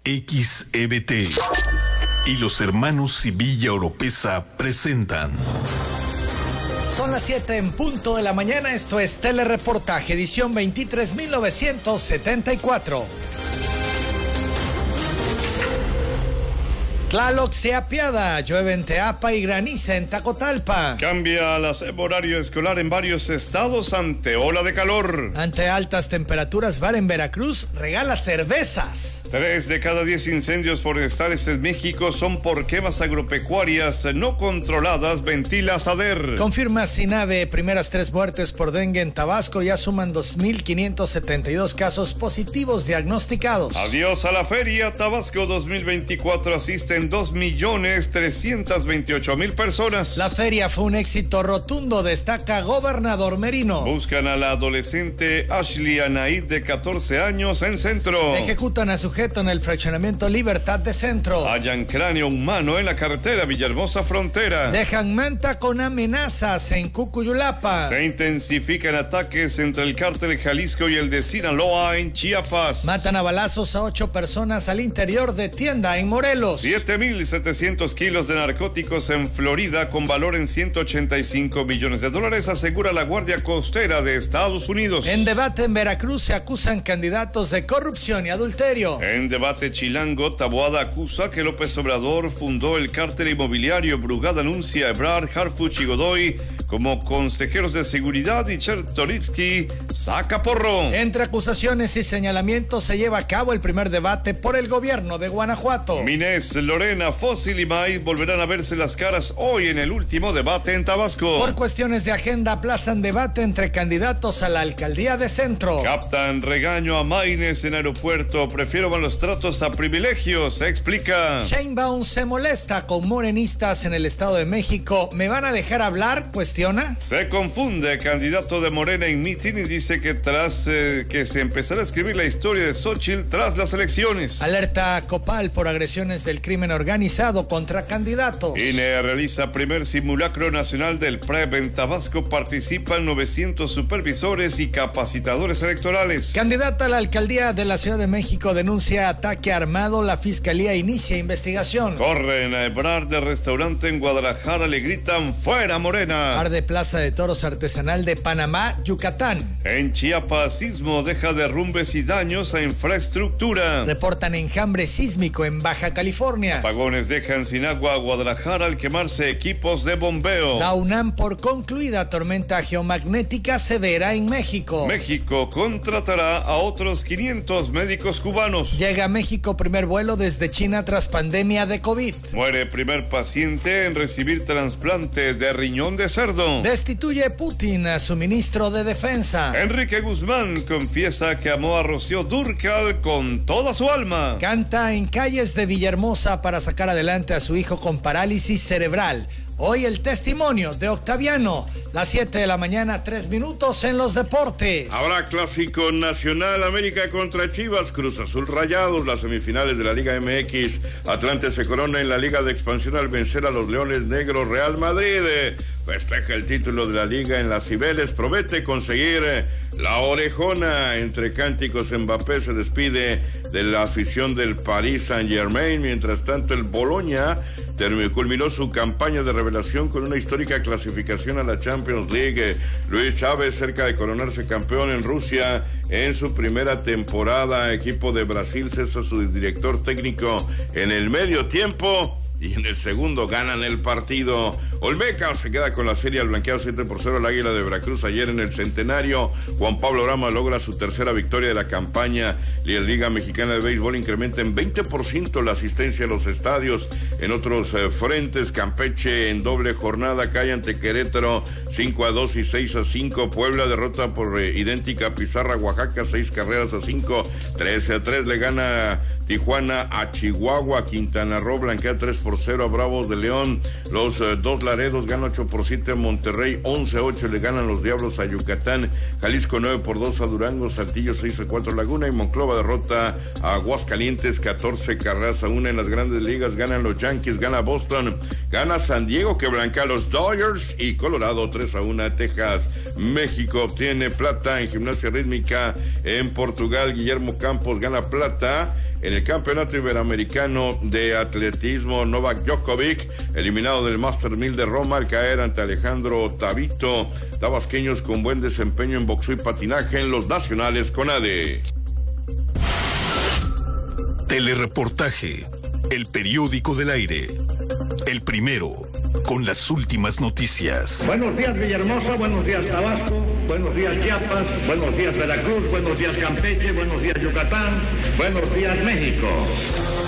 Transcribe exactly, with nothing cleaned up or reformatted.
X E B T y los hermanos Sevilla Oropesa presentan. Son las siete en punto de la mañana, esto es Telereportaje, edición veintitrés mil novecientos setenta y cuatro. Tlaloc se apiada, llueve en Teapa y graniza en Tacotalpa. Cambia la horario escolar en varios estados ante ola de calor. Ante altas temperaturas, bar en Veracruz regala cervezas. Tres de cada diez incendios forestales en México son por quemas agropecuarias no controladas, ventila SADER. Confirma SINAVE, primeras tres muertes por dengue en Tabasco, ya suman dos mil quinientos setenta y dos casos positivos diagnosticados. Adiós a la feria, Tabasco dos mil veinticuatro asisten dos millones trescientos veintiocho mil personas. La feria fue un éxito rotundo, destaca gobernador Merino. Buscan a la adolescente Ashley Anaid de catorce años en Centro. Ejecutan a sujeto en el fraccionamiento Libertad de Centro. Hallan cráneo humano en la carretera Villahermosa Frontera. Dejan manta con amenazas en Cucuyulapa. Se intensifican ataques entre el cártel Jalisco y el de Sinaloa en Chiapas. Matan a balazos a ocho personas al interior de tienda en Morelos. siete mil setecientos kilos de narcóticos en Florida con valor en ciento ochenta y cinco millones de dólares, asegura la Guardia Costera de Estados Unidos. En debate en Veracruz se acusan candidatos de corrupción y adulterio. En debate chilango, Taboada acusa que López Obrador fundó el cártel inmobiliario. Brugada anuncia a Ebrard, Harfuch y Godoy como consejeros de seguridad y Chertorivsky saca porro. Entre acusaciones y señalamientos se lleva a cabo el primer debate por el gobierno de Guanajuato. Minés, Lorena, Fósil y May volverán a verse las caras hoy en el último debate en Tabasco. Por cuestiones de agenda aplazan debate entre candidatos a la alcaldía de Centro. Captan regaño a Maynes en aeropuerto, prefiero malos tratos a privilegios, se explica. Sheinbaum se molesta con morenistas en el Estado de México. ¿Me van a dejar hablar?, cuestiona. Se confunde candidato de Morena en mitin y dice que tras eh, que se empezará a escribir la historia de Xóchitl tras las elecciones. Alerta Copal por agresiones del crimen organizado contra candidatos. I N E realiza primer simulacro nacional del P R E P. En Tabasco participan novecientos supervisores y capacitadores electorales. Candidata a la alcaldía de la Ciudad de México denuncia ataque armado. La fiscalía inicia investigación. Corren a Ebrard de restaurante en Guadalajara, le gritan fuera Morena. Arde Plaza de Toros Artesanal de Panamá, Yucatán. En Chiapas, sismo deja derrumbes y daños a infraestructura. Reportan enjambre sísmico en Baja California. Apagones dejan sin agua a Guadalajara al quemarse equipos de bombeo. Da UNAM por concluida tormenta geomagnética severa en México. México contratará a otros quinientos médicos cubanos. Llega a México primer vuelo desde China tras pandemia de COVID. Muere primer paciente en recibir trasplante de riñón de cerdo. Destituye Putin a su ministro de Defensa. Enrique Guzmán confiesa que amó a Rocío Dúrcal con toda su alma. Canta en calles de Villahermosa para sacar adelante a su hijo con parálisis cerebral. Hoy el testimonio de Octaviano. Las siete de la mañana, tres minutos en los deportes. Habrá clásico nacional, América contra Chivas, Cruz Azul Rayados, las semifinales de la Liga M X. Atlante se corona en la Liga de Expansión al vencer a los Leones Negros. Real Madrid festeja el título de la Liga en las Cibeles, promete conseguir la orejona. Entre cánticos, Mbappé se despide de la afición del Paris Saint-Germain. Mientras tanto, el Bologna culminó su campaña de revelación con una histórica clasificación a la Champions League. Luis Chávez cerca de coronarse campeón en Rusia en su primera temporada. Equipo de Brasil cesa su director técnico en el medio tiempo y en el segundo ganan el partido. Olmeca se queda con la serie al blanquear siete por cero al Águila de Veracruz ayer en el Centenario. Juan Pablo Rama logra su tercera victoria de la campaña. La Liga Mexicana de Béisbol incrementa en veinte por ciento la asistencia a los estadios. En otros eh, frentes, Campeche en doble jornada cae ante Querétaro cinco a dos y seis a cinco. Puebla derrota por eh, idéntica pizarra Oaxaca seis carreras a cinco. trece a tres le gana Tijuana a Chihuahua. Quintana Roo blanquea tres por cero a Bravos de León. Los eh, dos Laredos ganan ocho por siete a Monterrey. once a ocho le ganan los Diablos a Yucatán. Jalisco nueve por dos a Durango. Saltillo seis a cuatro a Laguna. Y Monclova derrota a Aguascalientes catorce carreras a una. En las grandes ligas ganan los Yankees, gana Boston, gana gana San Diego, que blanquea a los Dodgers, y Colorado tres a uno a Texas. México obtiene plata en gimnasia rítmica en Portugal. Guillermo Campos gana plata en el Campeonato Iberoamericano de Atletismo. Novak Djokovic, eliminado del Master mil de Roma al caer ante Alejandro Tavito. Tabasqueños con buen desempeño en boxeo y patinaje en los nacionales CONADE. Telereportaje, el periódico del aire. El primero, con las últimas noticias. Buenos días Villahermosa, buenos días Tabasco, buenos días Chiapas, buenos días Veracruz, buenos días Campeche, buenos días Yucatán, buenos días México.